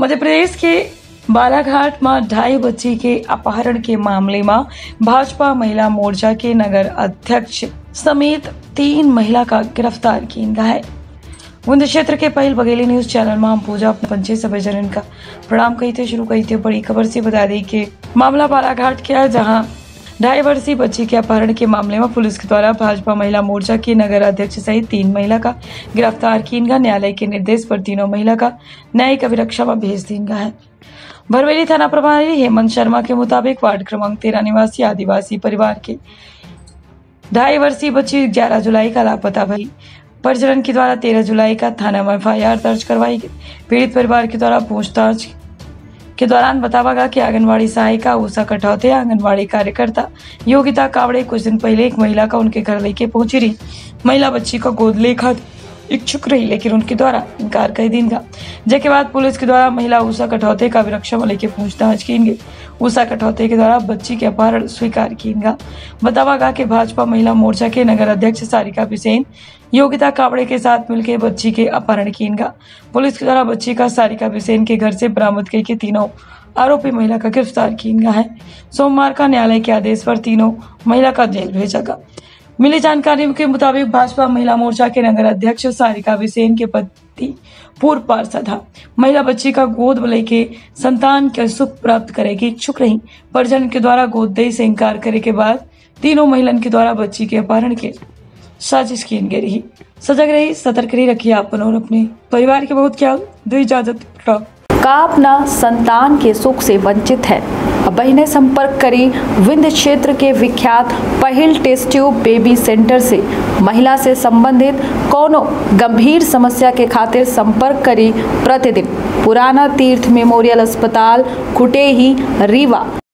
मध्य प्रदेश के बालाघाट में 2.5 बच्ची के अपहरण के मामले में भाजपा महिला मोर्चा के नगर अध्यक्ष समेत 3 महिला का गिरफ्तार किया गया है। बुंद क्षेत्र के पहल बघेली न्यूज चैनल में हम पूजा पंचे सभी जनन का प्रणाम कही थे शुरू कही थे। बड़ी खबर से बता दें कि मामला बालाघाट के जहां 2.5 वर्षीय बच्ची के अपहरण के मामले में पुलिस के द्वारा भाजपा महिला मोर्चा के नगर अध्यक्ष सहित 3 महिला का गिरफ्तार किया गया। न्यायालय के निर्देश पर तीनों महिला का न्यायिक अभिरक्षा में भेज दिया गया है। भरवेली थाना प्रभारी हेमंत शर्मा के मुताबिक वार्ड क्रमांक 13 निवासी आदिवासी परिवार के 2.5 वर्षीय बच्ची 11 जुलाई का लापता भई। परिजन के द्वारा 13 जुलाई का थाना में FIR दर्ज करवाई गई। पीड़ित परिवार के द्वारा पूछताछ के दौरान बतावा गया कि आंगनवाड़ी सहायिका उषा कठौते, आंगनवाड़ी कार्यकर्ता योगिता कावड़े कुछ दिन पहले एक महिला का उनके घर लेके पहुंची रही। महिला बच्ची को गोद लेकर इच्छुक रही, लेकिन उनके द्वारा इनकार कर दिया गया। जिसके बाद पुलिस के द्वारा महिला उषा कठौते का अभिरक्षा में लेके पूछताछ की गई। उषा कठौते के द्वारा बच्ची के अपहरण स्वीकार किया गया। बतावा गया कि भाजपा महिला मोर्चा के नगर अध्यक्ष सारिका बिसेन योगिता कावड़े के साथ मिलकर बच्ची के अपहरण किया गया। पुलिस के द्वारा बच्ची का सारिका बिसेन के घर से बरामद करके तीनों आरोपी महिला का गिरफ्तार किया गया है। सोमवार का न्यायालय के आदेश पर तीनों महिला का जेल भेजा गया। मिली जानकारी के मुताबिक भाजपा महिला मोर्चा के नगर अध्यक्ष सारिका बिसेन के पति पूर्व पार्षद था। महिला बच्ची का गोद लेके संतान के सुख प्राप्त करेगी इच्छुक रही। परिजन के द्वारा गोद दे से इंकार करे के बाद तीनों महिलाओं के द्वारा बच्ची के अपहरण के साजिश की रही। सजग रही, सतर्क रही, रखिए अपन और अपने परिवार के बहुत ख्याल। दो इजाजत का अपना संतान के सुख से वंचित है। बहने संपर्क करी विंध्य क्षेत्र के विख्यात पहल टेस्ट ट्यूब बेबी सेंटर से। महिला से संबंधित कोनो गंभीर समस्या के खातिर संपर्क करी प्रतिदिन पुराना तीर्थ मेमोरियल अस्पताल खुटेही रीवा।